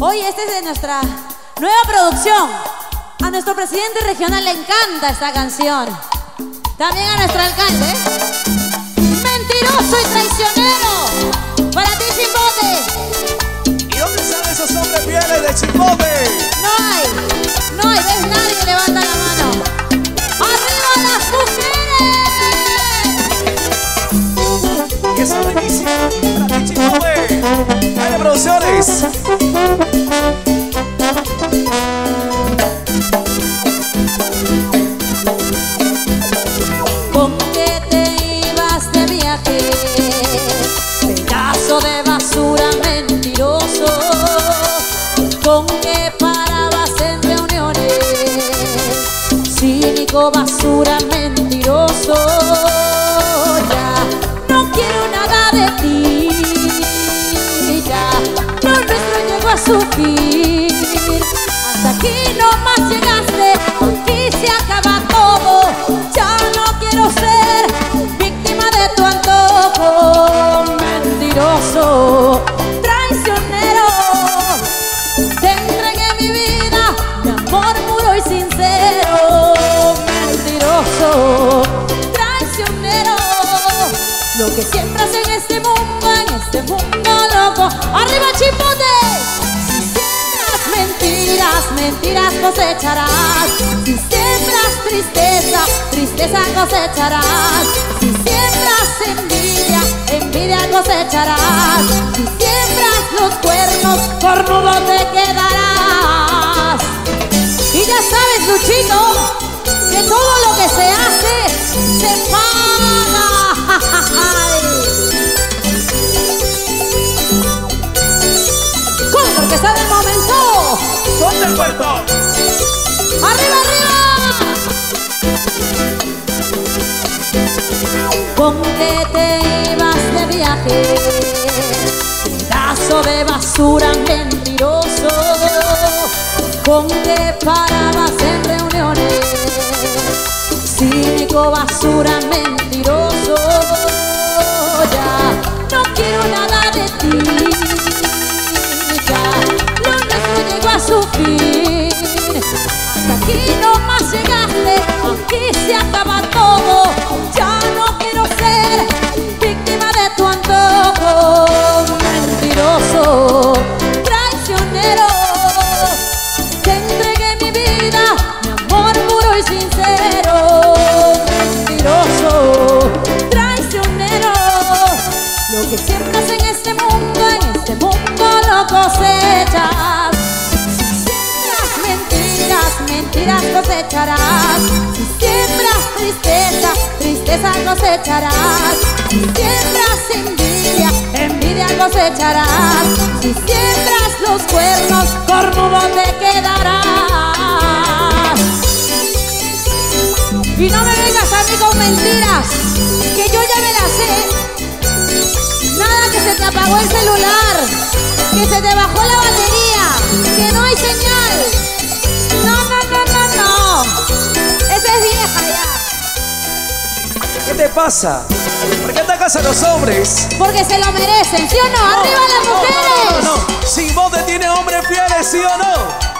Oye, esta es de nuestra nueva producción. A nuestro presidente regional le encanta esta canción. También a nuestro alcalde. Mentiroso y traicionero. Para ti, Chimbote. ¿Y dónde están esos hombres fieles de Chimbote? No hay, ves nadie que levanta la mano. ¡Arriba las mujeres! Y esa buenísima para ti, Chimbote. Dale, Producciones. ¿Con qué te ibas de viaje? Pedazo de basura mentiroso. ¿Con qué parabas en reuniones? Cínico, basura, mentiroso. Ya no quiero nada de ti. Ya lo nuestro llegó a su fin. Hasta aquí nomás llegaste. Aquí se acaba todo. Ya no quiero ser víctima de tu antojo. Mentiroso, traicionero. Te entregué mi vida, mi amor puro y sincero. Mentiroso, traicionero. Lo que siembras en este mundo loco. ¡Arriba, Chimbote! Si siembras mentiras, mentiras cosecharás. Si siembras tristeza, tristeza cosecharás. Si siembras envidia, envidia cosecharás. Si siembras los cuernos, cornudo te quedarás. Y ya sabes, Luchito, que todo lo que se hace, se paga. Con que está del momento. Son del puerto. ¡Arriba, arriba! ¿Con qué te ibas de viaje? Pedazo de basura mentiroso. ¿Con qué parabas en reuniones? Cínico, basura, mentiroso. Ya no quiero nada de ti. Ya lo nuestro llegó a su fin. Hasta aquí nomás llegaste. Aquí se acaba todo. Ya no quiero ser víctima de tu antojo. Mentiroso, traicionero. Te entregué mi vida, mi amor puro y sincero. Mentiroso, traicionero. Lo que siembras en este mundo lo cosechas. Si siembras mentiras, mentiras cosecharás. Si siembras tristeza, tristeza cosecharás. Si siembras envidia, envidia cosecharás. Si siembras los cuernos, cornudo te quedarás. Y no me vengas a mí con mentiras, que yo ya me las sé. Nada que se te apagó el celular, que se te bajó la batería, que no hay señal. No. Esa es vieja ya. ¿Qué te pasa? ¿Por qué atacas a los hombres? Porque se lo merecen, ¿sí o no? ¡Arriba las mujeres! No. Chimbote tiene hombres fieles, ¿sí o no?